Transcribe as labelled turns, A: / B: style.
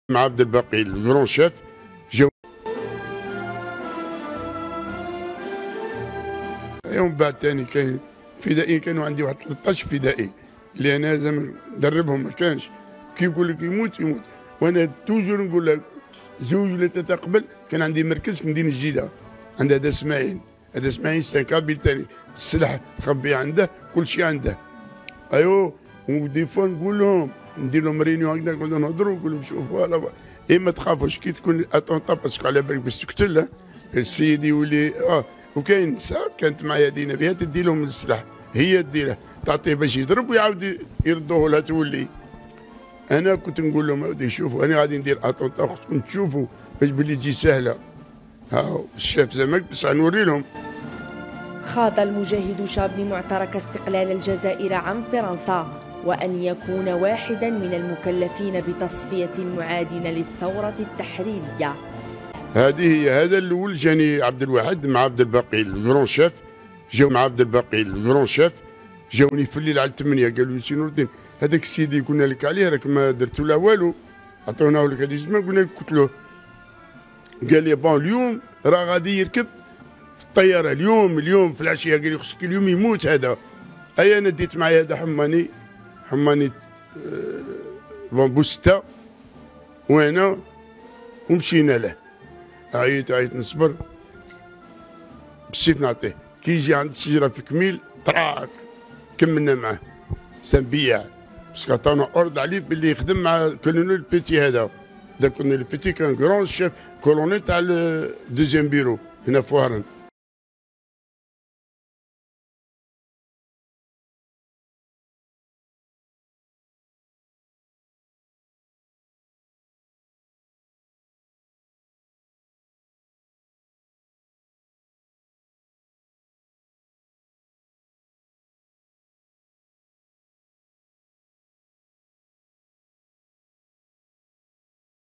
A: مع عبد الباقي الجرون شيف جاو يوم بعد ثاني كاين فدائيين، كانوا عندي واحد 13 فدائي اللي انا زعما ندربهم، ما كانش كي يقول لك يموت يموت. وانا توجور نقول لك زوج ولا ثلاثه قبل كان عندي مركز في مدينه جديده عند هذا اسماعيل. هذا اسماعيل سان كابيل ثاني، السلاح تخبي عنده، كل شيء عنده. ايوه ودي فوا نقول لهم ندير لهم رينيون هكذا، نقول لهم نهضروا، نقول لهم شوفوا فوالا ما تخافوش كي تكون اتونطا باسكو على بالك باش تقتل السيد يولي وكاين نساء كانت معايا دينا بها تدي لهم السلاح، هي ديره تعطيه باش يضرب ويعاود يردوه لها تولي. انا كنت نقول لهم اودي شوفوا انا غادي ندير اتونطا خصكم تشوفوا باش بلي تجي سهله. ها الشاف زعما بصح نوري لهم.
B: خاض المجاهد شابني معترك استقلال الجزائر عن فرنسا، وأن يكون واحدا من المكلفين بتصفية المعادين للثورة التحريرية.
A: هذه هي، هذا الأول جاني عبد الواحد مع عبد الباقي الجرون شيف، جاو مع عبد الباقي الجرون شيف، جاوني في الليل على 8 قالوا لي سي نور الدين هذاك السيد اللي قلنا لك عليه راك ما درتو له والو، عطوناه لك هذه الزمان قلنا لك قتلوه. قال لي بون اليوم راه غادي يركب في الطياره اليوم في العشيه، قال لي خصك اليوم يموت هذا. اي انا ديت معايا هذا حماني بون بوسته وانا ومشينا له. عيط نصبر بالسيف نعطيه، كي يجي عند الشجره في كميل طراك كملنا معاه سنبيع باسكو عطانا اورد عليه باللي يخدم مع كولونيل بيتي. هذا كولونيل بيتي كان كرون شيف كولونيل تاع الدوزيام بيرو هنا في وهران.